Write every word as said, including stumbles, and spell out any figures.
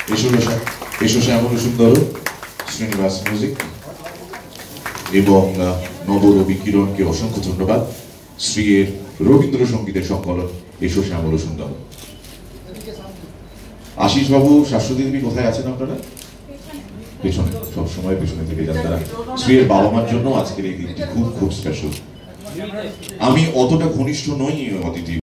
এসো শ্যামলসুন্দর শ্রীনিবাস মিউজিক এবং নবরবি কিরণকে অসংখ্য ধন্যবাদ। শ্রী এর রবীন্দ্রসঙ্গীতের সংকলন এসো শ্যামলসুন্দর। আশিস বাবু, শাশ্বতী দেবী কোথায় আছেন আপনারা? পেছনে, সবসময় পেছনে থেকে যান তারা। শ্রী এর বাবা মার জন্য আজকের এই দিনটি খুব খুব স্পেশাল। আমি অতটা ঘনিষ্ঠ নই অদিতি।